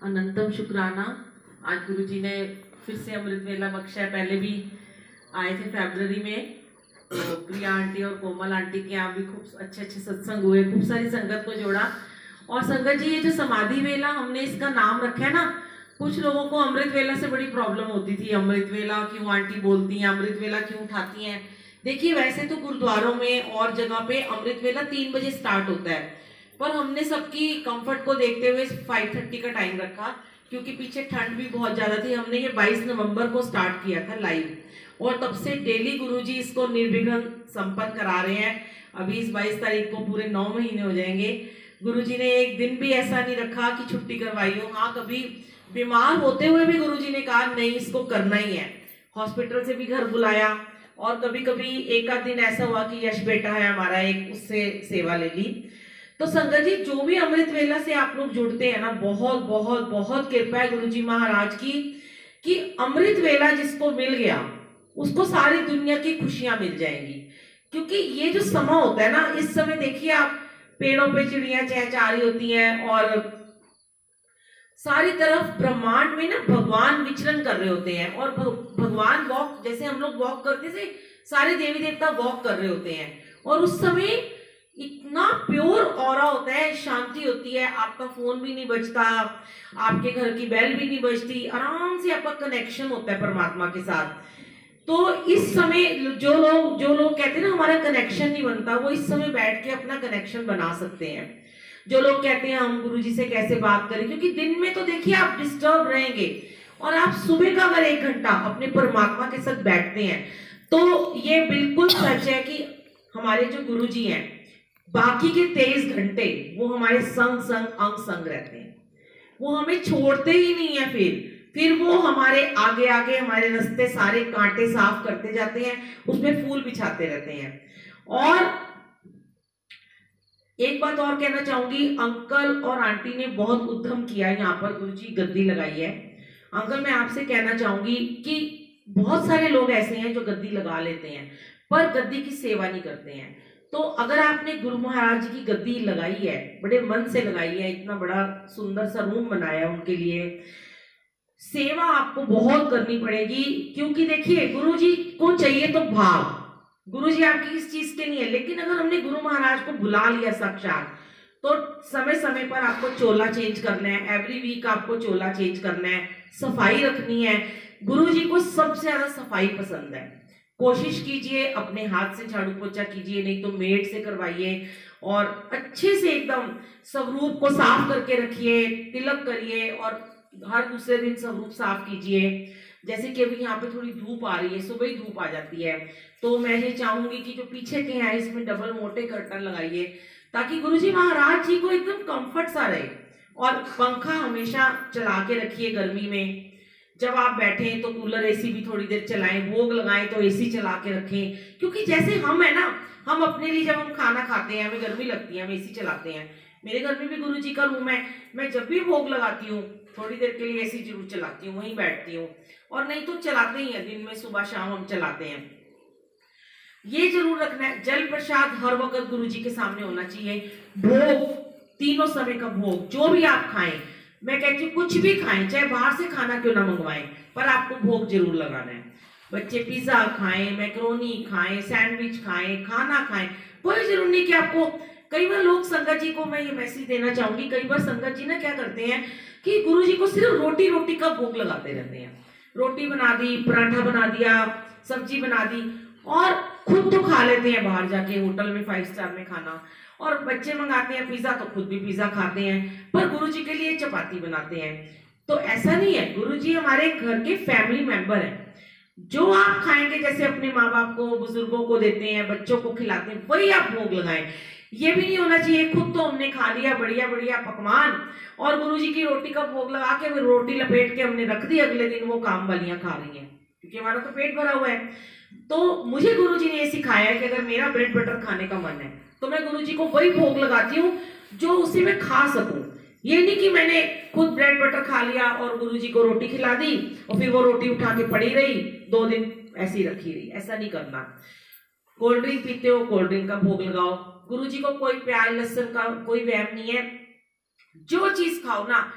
अनंतम शुक्राना। आज गुरुजी ने फिर से अमृत वेला बख्शा है। पहले भी आए थे फरवरी में, तो प्रिया आंटी और कोमल आंटी के यहाँ भी खूब अच्छे अच्छे सत्संग हुए, खूब सारी संगत को जोड़ा। और संगत जी, ये जो समाधि वेला हमने इसका नाम रखा है ना, कुछ लोगों को अमृत वेला से बड़ी प्रॉब्लम होती थी। अमृत वेला क्यों आंटी बोलती हैं, अमृत वेला क्यों उठाती हैं। देखिए, वैसे तो गुरुद्वारों में और जगह पे अमृत वेला 3 बजे स्टार्ट होता है, पर हमने सबकी कंफर्ट को देखते हुए 5:30 का टाइम रखा, क्योंकि पीछे ठंड भी बहुत ज्यादा थी। हमने ये 22 नवंबर को स्टार्ट किया था लाइव, और तब से डेली गुरुजी इसको निर्विघ्न संपन्न करा रहे हैं। अभी इस 22 तारीख को पूरे 9 महीने हो जाएंगे। गुरुजी ने एक दिन भी ऐसा नहीं रखा कि छुट्टी करवाई हो। हाँ, कभी बीमार होते हुए भी गुरुजी ने कहा नहीं, इसको करना ही है। हॉस्पिटल से भी घर बुलाया, और कभी कभी एक आध दिन ऐसा हुआ कि यश बेटा है हमारा एक, उससे सेवा ले ली। तो संगत जी, जो भी अमृत वेला से आप लोग जुड़ते हैं ना, बहुत बहुत बहुत कृपा है गुरुजी महाराज की कि अमृत वेला जिसको मिल गया उसको सारी दुनिया की खुशियां मिल जाएंगी। क्योंकि ये जो समय होता है ना, इस समय देखिए आप, पेड़ों पे चिड़ियां चहचहा रही होती हैं, और सारी तरफ ब्रह्मांड में ना भगवान विचरण कर रहे होते हैं। और भगवान वॉक, जैसे हम लोग वॉक करते थे, सारे देवी देवता वॉक कर रहे होते हैं। और उस समय इतना प्योर ऑरा होता है, शांति होती है, आपका फोन भी नहीं बजता, आपके घर की बेल भी नहीं बजती, आराम से आपका कनेक्शन होता है परमात्मा के साथ। तो इस समय जो लोग कहते हैं ना हमारा कनेक्शन नहीं बनता, वो इस समय बैठ के अपना कनेक्शन बना सकते हैं। जो लोग कहते हैं हम गुरुजी से कैसे बात करें, क्योंकि दिन में तो देखिए आप डिस्टर्ब रहेंगे, और आप सुबह का अगर 1 घंटा अपने परमात्मा के साथ बैठते हैं, तो ये बिल्कुल सच है कि हमारे जो गुरुजी हैं, बाकी के 23 घंटे वो हमारे संग अंग संग रहते हैं। वो हमें छोड़ते ही नहीं है। फिर वो हमारे आगे आगे हमारे रास्ते सारे कांटे साफ करते जाते हैं, उसमें फूल बिछाते रहते हैं। और एक बात और कहना चाहूंगी, अंकल और आंटी ने बहुत उद्यम किया, यहाँ पर गुरुजी गद्दी लगाई है। अंकल, मैं आपसे कहना चाहूंगी कि बहुत सारे लोग ऐसे हैं जो गद्दी लगा लेते हैं, पर गद्दी की सेवा नहीं करते हैं। तो अगर आपने गुरु महाराज जी की गद्दी लगाई है, बड़े मन से लगाई है, इतना बड़ा सुंदर सा रूम बनाया उनके लिए, सेवा आपको बहुत करनी पड़ेगी। क्योंकि देखिए, गुरु जी को चाहिए तो भाव, गुरु जी आपकी इस चीज के नहीं है। लेकिन अगर हमने गुरु महाराज को बुला लिया साक्षात, तो समय समय पर आपको चोला चेंज करना है, एवरी वीक आपको चोला चेंज करना है, सफाई रखनी है। गुरु जी को सबसे ज्यादा सफाई पसंद है। कोशिश कीजिए, अपने हाथ से झाड़ू पोछा कीजिए, नहीं तो मेड से करवाइए, और अच्छे से एकदम स्वरूप को साफ करके रखिए, तिलक करिए, और हर दूसरे दिन स्वरूप साफ कीजिए। जैसे कि अभी यहाँ पे थोड़ी धूप आ रही है, सुबह ही धूप आ जाती है, तो मैं ये चाहूंगी कि जो पीछे के हैं इसमें डबल मोटे कर्टन लगाइए, ताकि गुरुजी महाराज जी को एकदम कंफर्ट सा रहे। और पंखा हमेशा चला के रखिए गर्मी में। जब आप बैठे तो कूलर एसी भी थोड़ी देर चलाएं, भोग लगाएं तो एसी चला के रखें। क्योंकि जैसे हम है ना, हम अपने लिए जब हम खाना खाते हैं, हमें गर्मी लगती है, हम एसी चलाते हैं। मेरे घर में भी गुरुजी का रूम है, मैं जब भी भोग लगाती हूँ थोड़ी देर के लिए एसी जरूर चलाती हूँ, वहीं बैठती हूँ, और नहीं तो चलाते ही है दिन में, सुबह शाम हम चलाते हैं। ये जरूर रखना है, जल प्रसाद हर वक्त गुरुजी के सामने होना चाहिए। भोग, तीनों समय का भोग जो भी आप खाएं, मैं कहती हूँ कुछ भी खाएं, चाहे बाहर से खाना क्यों ना मंगवाएं, पर आपको भोग जरूर लगाना है। बच्चे पिज्जा खाएं, मैक्रोनी खाएं, सैंडविच खाएं, खाना खाएं, कोई जरूर नहीं कि आपको। कई बार लोग, संगत जी को मैं ये मैसेज देना चाहूंगी, कई बार संगत जी ना क्या करते हैं कि गुरुजी को सिर्फ रोटी का भोग लगाते रहते हैं। रोटी बना दी, पराठा बना दिया, सब्जी बना दी, और खुद तो खा लेते हैं बाहर जाके होटल में 5 स्टार में खाना, और बच्चे मंगाते हैं पिज्जा तो खुद भी पिज्जा खाते हैं, पर गुरुजी के लिए चपाती बनाते हैं। तो ऐसा नहीं है, गुरुजी हमारे घर के फैमिली मेंबर हैं। जो आप खाएंगे, जैसे अपने माँ बाप को, बुजुर्गों को देते हैं, बच्चों को खिलाते हैं, वही आप भोग लगाएं। ये भी नहीं होना चाहिए खुद तो हमने खा लिया बढ़िया बढ़िया पकवान, और गुरुजी की रोटी का भोग लगा के फिर रोटी लपेट के हमने रख दी, अगले दिन वो काम वालियां खा रही हैं, क्योंकि हमारा तो पेट भरा हुआ है। तो मुझे गुरुजी ने ये सिखाया है कि अगर मेरा ब्रेड बटर खाने का मन है, तो मैं गुरुजी को वही भोग लगाती हूँ जो उसी में खा सकूं। ये नहीं कि मैंने खुद ब्रेड बटर खा लिया और गुरुजी को रोटी खिला दी, और फिर वो रोटी उठा के पड़ी रही, 2 दिन ऐसी रखी रही। ऐसा नहीं करना। कोल्ड ड्रिंक पीते हो, कोल्ड ड्रिंक का भोग लगाओ। गुरुजी को कोई प्याज लहसुन का कोई वहम नहीं है। जो चीज खाओ ना,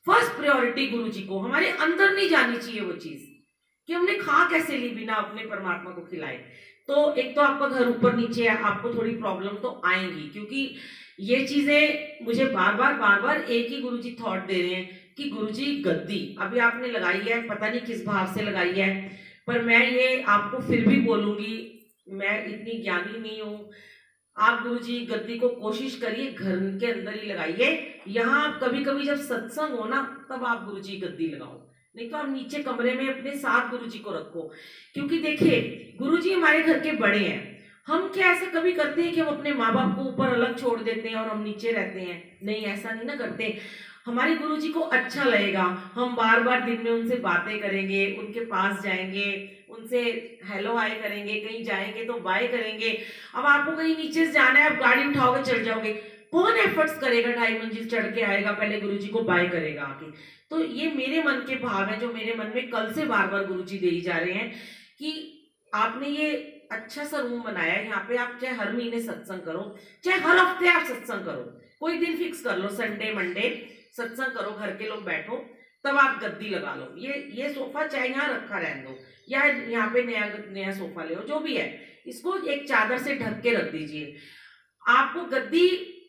फर्स्ट प्रायोरिटी गुरुजी को, हमारे अंदर नहीं जानी चाहिए वो चीज कि हमने खा कैसे ली बिना अपने परमात्मा को खिलाए। तो एक तो आपका घर ऊपर नीचे है, आपको थोड़ी प्रॉब्लम तो आएंगी, क्योंकि ये चीजें मुझे बार बार एक ही गुरुजी थॉट दे रहे हैं कि गुरुजी गद्दी अभी आपने लगाई है, पता नहीं किस भाव से लगाई है, पर मैं ये आपको फिर भी बोलूंगी, मैं इतनी ज्ञानी नहीं हूं। आप गुरुजी गद्दी को कोशिश करिए घर के अंदर ही लगाइए। यहाँ आप कभी कभी जब सत्संग हो ना तब आप गुरुजी गद्दी लगाओ, नहीं तो आप नीचे कमरे में अपने साथ गुरुजी को रखो। क्योंकि देखिए गुरुजी हमारे घर के बड़े हैं, हम क्या ऐसा कभी करते हैं कि हम अपने माँ बाप को ऊपर अलग छोड़ देते हैं और हम नीचे रहते हैं? नहीं, ऐसा नहीं ना करते। हमारे गुरुजी को अच्छा लगेगा, हम बार बार दिन में उनसे बातें करेंगे, उनके पास जाएंगे, उनसे हेलो हाय करेंगे, कहीं जाएंगे तो बाय करेंगे। अब आपको कहीं नीचे से जाना है, आप गाड़ी उठाओगे चढ़ जाओगे, कौन एफर्ट्स करेगा 2.5 मंजिल चढ़ के आएगा, पहले गुरुजी को बाय करेगा आके? तो ये मेरे मन के भाव है जो मेरे मन में कल से बार बार गुरुजी दे ही जा रहे हैं कि आपने ये अच्छा सा रूम बनाया है, यहाँ पे आप चाहे हर महीने सत्संग करो, चाहे हर हफ्ते आप सत्संग करो, कोई दिन फिक्स कर लो, संडे मंडे सत्संग करो, घर के लोग बैठो, तब आप गद्दी लगा लो। ये सोफा चाहे यहाँ रखा रहने दो या यहाँ पे नया सोफा ले, जो भी है, इसको एक चादर से ढक के रख दीजिए। आपको गद्दी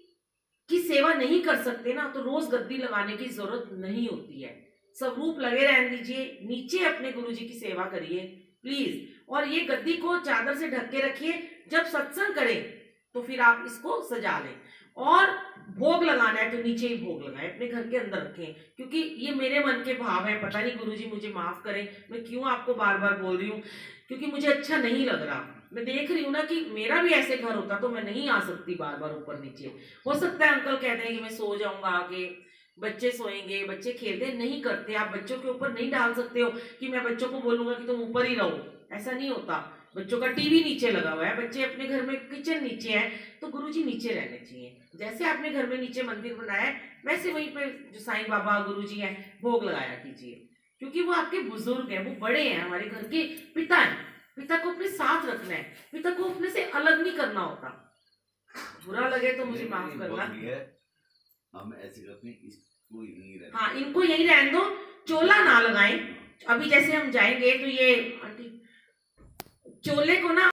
की सेवा नहीं कर सकते ना, तो रोज गद्दी लगाने की जरूरत नहीं होती है, स्वरूप लगे रहने दीजिए, नीचे अपने गुरुजी की सेवा करिए प्लीज। और ये गद्दी को चादर से ढक के रखिए, जब सत्संग करें तो फिर आप इसको सजा लें। और भोग लगाना है तो नीचे ही भोग लगाएं, अपने घर के अंदर रखें, क्योंकि ये मेरे मन के भाव है। पता नहीं गुरुजी मुझे माफ करें, मैं क्यों आपको बार बार बोल रही हूँ, क्योंकि मुझे अच्छा नहीं लग रहा। मैं देख रही हूँ ना कि मेरा भी ऐसे घर होता तो मैं नहीं आ सकती बार बार ऊपर नीचे। हो सकता है अंकल कहते हैं कि मैं सो जाऊंगा आगे, बच्चे सोएंगे, बच्चे खेलते, नहीं करते। आप बच्चों के ऊपर नहीं डाल सकते हो कि मैं बच्चों को बोलूंगा कि तुम ऊपर ही रहो, ऐसा नहीं होता। बच्चों का टीवी नीचे लगा हुआ है, बच्चे अपने घर में, किचन नीचे है, तो गुरुजी नीचे रहने चाहिए। जैसे आपने घर में नीचे मंदिर बनाया है, वैसे वहीं पे जो साईं बाबा गुरुजी हैं भोग लगाया कीजिए, क्योंकि वो आपके बुजुर्ग हैं, वो बड़े हैं, हमारे घर के पिता हैं। पिता को अपने साथ रखना है, पिता को अपने से अलग नहीं करना होता। बुरा लगे तो मुझे माफ करना। हम ऐसे करते हैं, इसको यहीं रहने, हाँ, इनको यहीं रहने दो, चोला ना लगाएं। अभी जैसे हम जाएंगे तो ये आंटी चोले को ना